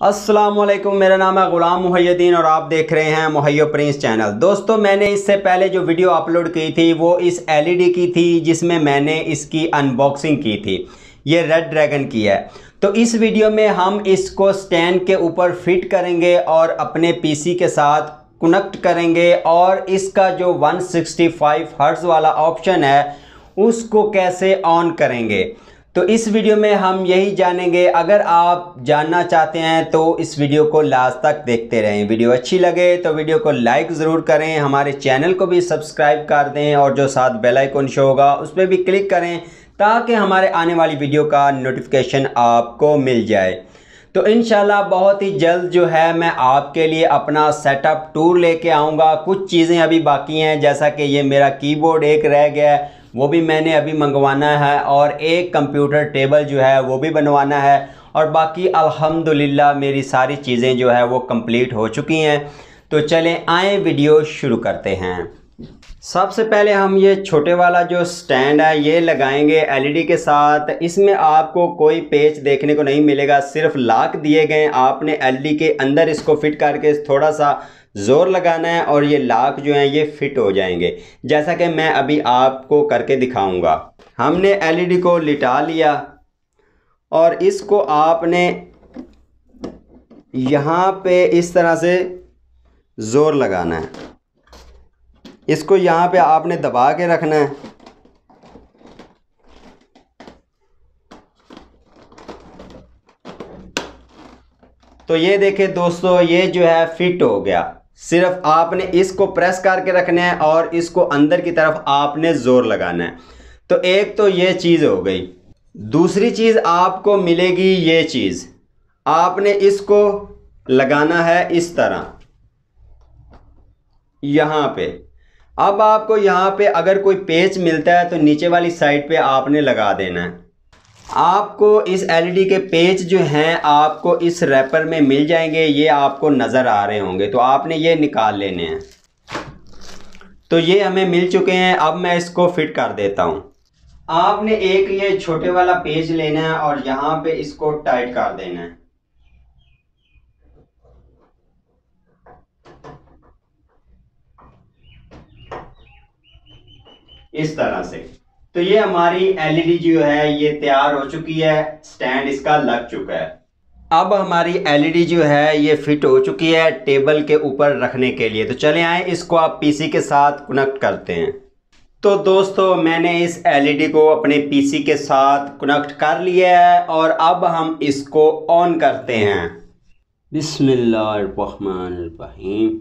अस्सलामुअलैकुम, मेरा नाम है ग़ुलाम मुहैयद्दीन और आप देख रहे हैं मुहैय्य प्रिंस चैनल। दोस्तों, मैंने इससे पहले जो वीडियो अपलोड की थी वो इस एलईडी की थी जिसमें मैंने इसकी अनबॉक्सिंग की थी। ये रेड ड्रैगन की है। तो इस वीडियो में हम इसको स्टैंड के ऊपर फिट करेंगे और अपने पीसी के साथ कनेक्ट करेंगे और इसका जो 165 हर्ट्ज़ वाला ऑप्शन है उसको कैसे ऑन करेंगे। तो इस वीडियो में हम यही जानेंगे। अगर आप जानना चाहते हैं तो इस वीडियो को लास्ट तक देखते रहें। वीडियो अच्छी लगे तो वीडियो को लाइक ज़रूर करें, हमारे चैनल को भी सब्सक्राइब कर दें और जो साथ बेल आइकन शो होगा उस पर भी क्लिक करें ताकि हमारे आने वाली वीडियो का नोटिफिकेशन आपको मिल जाए। तो इंशाल्लाह बहुत ही जल्द जो है मैं आपके लिए अपना सेटअप टूर लेके आऊँगा। कुछ चीज़ें अभी बाकी हैं, जैसा कि ये मेरा कीबोर्ड एक रह गया है, वो भी मैंने अभी मंगवाना है और एक कंप्यूटर टेबल जो है वो भी बनवाना है और बाकी अल्हम्दुलिल्लाह मेरी सारी चीज़ें जो है वो कंप्लीट हो चुकी हैं। तो चलें आए वीडियो शुरू करते हैं। सबसे पहले हम ये छोटे वाला जो स्टैंड है ये लगाएंगे एलईडी के साथ। इसमें आपको कोई पेच देखने को नहीं मिलेगा, सिर्फ लॉक दिए गए। आपने एलईडी के अंदर इसको फिट करके थोड़ा सा ज़ोर लगाना है और ये लॉक जो है ये फिट हो जाएंगे, जैसा कि मैं अभी आपको करके दिखाऊंगा। हमने एलईडी को लिटा लिया और इसको आपने यहाँ पे इस तरह से ज़ोर लगाना है। इसको यहाँ पे आपने दबा के रखना है। तो ये देखें दोस्तों, ये जो है फिट हो गया। सिर्फ आपने इसको प्रेस करके रखना है और इसको अंदर की तरफ आपने ज़ोर लगाना है। तो एक तो ये चीज़ हो गई। दूसरी चीज़ आपको मिलेगी ये चीज़, आपने इसको लगाना है इस तरह यहाँ पे। अब आपको यहाँ पे अगर कोई पेच मिलता है तो नीचे वाली साइड पे आपने लगा देना है। आपको इस एलईडी के पेच जो हैं आपको इस रैपर में मिल जाएंगे, ये आपको नज़र आ रहे होंगे, तो आपने ये निकाल लेने हैं। तो ये हमें मिल चुके हैं। अब मैं इसको फिट कर देता हूँ। आपने एक ये छोटे वाला पेच लेना है और यहाँ पे इसको टाइट कर देना है। इस तरह से। तो ये हमारी एलईडी जो है ये तैयार हो चुकी है, स्टैंड इसका लग चुका है। अब हमारी एलईडी जो है ये फिट हो चुकी है टेबल के ऊपर रखने के लिए। तो चले आए इसको आप पीसी के साथ कनेक्ट करते हैं। तो दोस्तों, मैंने इस एलईडी को अपने पीसी के साथ कनेक्ट कर लिया है और अब हम इसको ऑन करते हैं। बिस्मिल्लाहिर्रहमानिर्रहीम।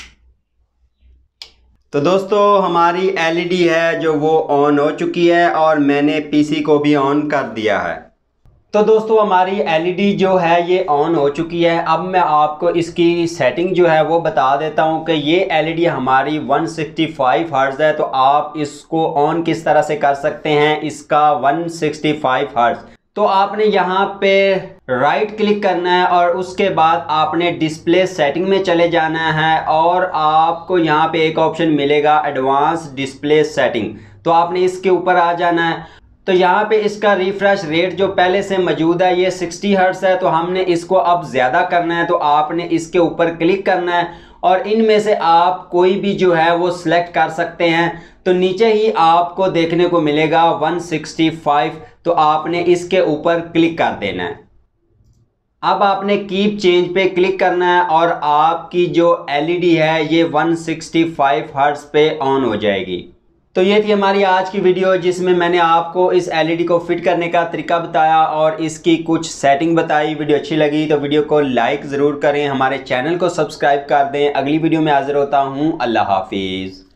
तो दोस्तों, हमारी एलईडी है जो वो ऑन हो चुकी है और मैंने पीसी को भी ऑन कर दिया है। तो दोस्तों, हमारी एलईडी जो है ये ऑन हो चुकी है। अब मैं आपको इसकी सेटिंग जो है वो बता देता हूँ कि ये एलईडी हमारी 165 हर्ट्ज़ है। तो आप इसको ऑन किस तरह से कर सकते हैं इसका 165 हर्ट्ज़। तो आपने यहाँ पे राइट क्लिक करना है और उसके बाद आपने डिस्प्ले सेटिंग में चले जाना है और आपको यहाँ पे एक ऑप्शन मिलेगा एडवांस डिस्प्ले सेटिंग। तो आपने इसके ऊपर आ जाना है। तो यहाँ पे इसका रिफ्रेश रेट जो पहले से मौजूद है ये 60 हर्ट्ज़ है, तो हमने इसको अब ज़्यादा करना है। तो आपने इसके ऊपर क्लिक करना है और इनमें से आप कोई भी जो है वो सिलेक्ट कर सकते हैं। तो नीचे ही आपको देखने को मिलेगा 165, तो आपने इसके ऊपर क्लिक कर देना है। अब आपने कीप चेंज पे क्लिक करना है और आपकी जो एलईडी है ये 165 हर्ट्ज़ पे ऑन हो जाएगी। तो ये थी हमारी आज की वीडियो जिसमें मैंने आपको इस एलईडी को फिट करने का तरीका बताया और इसकी कुछ सेटिंग बताई। वीडियो अच्छी लगी तो वीडियो को लाइक ज़रूर करें, हमारे चैनल को सब्सक्राइब कर दें। अगली वीडियो में हाजिर होता हूँ। अल्लाह हाफिज़।